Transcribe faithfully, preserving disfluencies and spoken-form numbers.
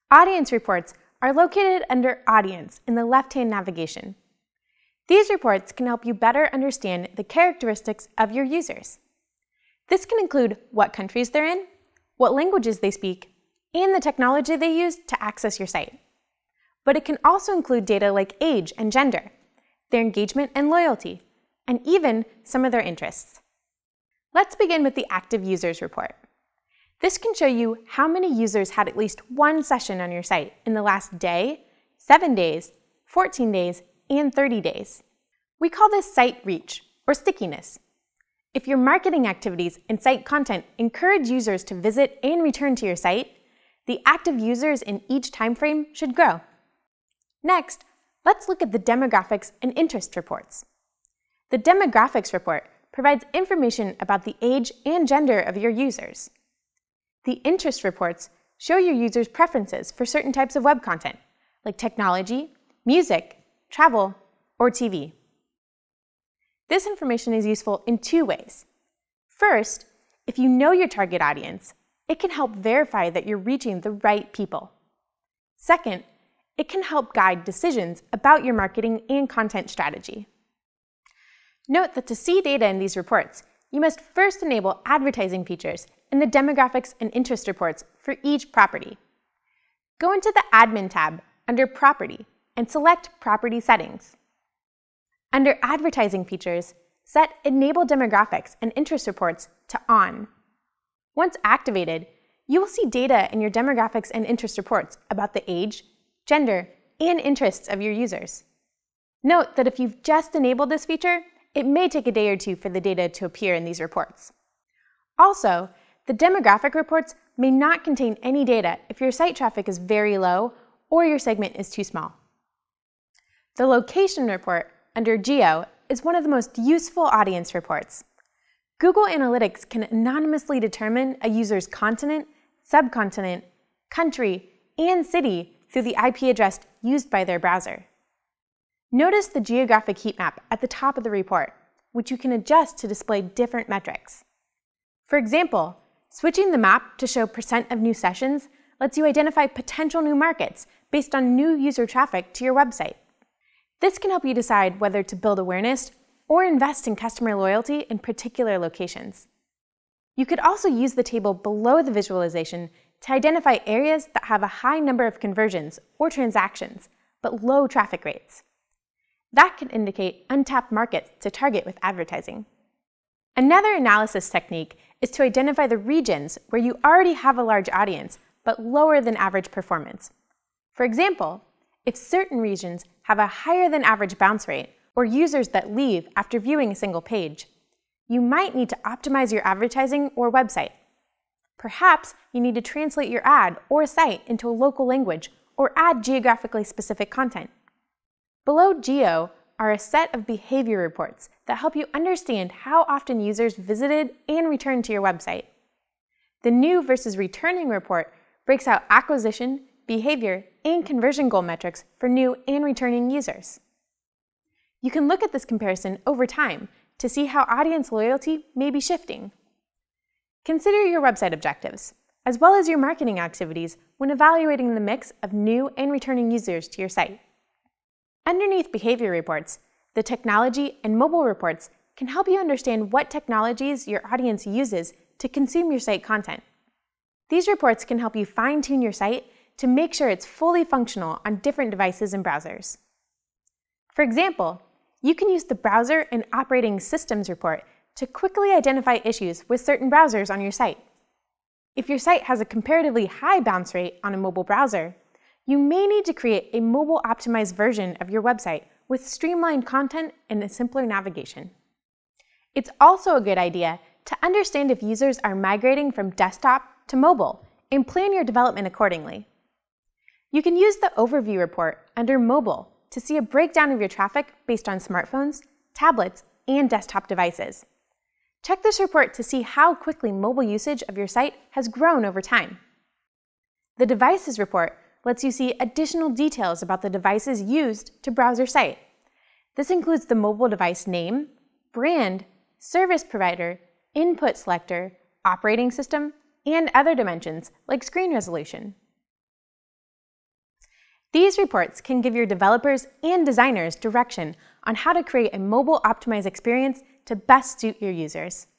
Audience reports are located under Audience in the left-hand navigation. These reports can help you better understand the characteristics of your users. This can include what countries they're in, what languages they speak, and the technology they use to access your site. But it can also include data like age and gender, their engagement and loyalty, and even some of their interests. Let's begin with the Active Users report. This can show you how many users had at least one session on your site in the last day, seven days, fourteen days, and thirty days. We call this site reach, or stickiness. If your marketing activities and site content encourage users to visit and return to your site, the active users in each time frame should grow. Next, let's look at the demographics and interest reports. The demographics report provides information about the age and gender of your users. The interest reports show your users' preferences for certain types of web content, like technology, music, travel, or T V. This information is useful in two ways. First, if you know your target audience, it can help verify that you're reaching the right people. Second, it can help guide decisions about your marketing and content strategy. Note that to see data in these reports, you must first enable advertising features in the demographics and interest reports for each property. Go into the Admin tab under Property and select Property Settings. Under Advertising Features, set Enable Demographics and Interest Reports to On. Once activated, you will see data in your demographics and interest reports about the age, gender, and interests of your users. Note that if you've just enabled this feature, it may take a day or two for the data to appear in these reports. Also, the demographic reports may not contain any data if your site traffic is very low or your segment is too small. The Location report under Geo is one of the most useful audience reports. Google Analytics can anonymously determine a user's continent, subcontinent, country, and city through the I P address used by their browser. Notice the geographic heat map at the top of the report, which you can adjust to display different metrics. For example, switching the map to show percent of new sessions lets you identify potential new markets based on new user traffic to your website. This can help you decide whether to build awareness or invest in customer loyalty in particular locations. You could also use the table below the visualization to identify areas that have a high number of conversions or transactions, but low traffic rates. That could indicate untapped markets to target with advertising. Another analysis technique is to identify the regions where you already have a large audience, but lower than average performance. For example, if certain regions have a higher than average bounce rate, or users that leave after viewing a single page, you might need to optimize your advertising or website. Perhaps you need to translate your ad or site into a local language or add geographically specific content. Below Geo are a set of behavior reports that help you understand how often users visited and returned to your website. The New versus Returning report breaks out acquisition, behavior, and conversion goal metrics for new and returning users. You can look at this comparison over time to see how audience loyalty may be shifting. Consider your website objectives, as well as your marketing activities when evaluating the mix of new and returning users to your site. Underneath behavior reports, the technology and mobile reports can help you understand what technologies your audience uses to consume your site content. These reports can help you fine-tune your site to make sure it's fully functional on different devices and browsers. For example, you can use the Browser and Operating Systems report to quickly identify issues with certain browsers on your site. If your site has a comparatively high bounce rate on a mobile browser, you may need to create a mobile-optimized version of your website with streamlined content and a simpler navigation. It's also a good idea to understand if users are migrating from desktop to mobile and plan your development accordingly. You can use the Overview report under Mobile to see a breakdown of your traffic based on smartphones, tablets, and desktop devices. Check this report to see how quickly mobile usage of your site has grown over time. The Devices report lets you see additional details about the devices used to browse your site. This includes the mobile device name, brand, service provider, input selector, operating system, and other dimensions like screen resolution. These reports can give your developers and designers direction on how to create a mobile-optimized experience to best suit your users.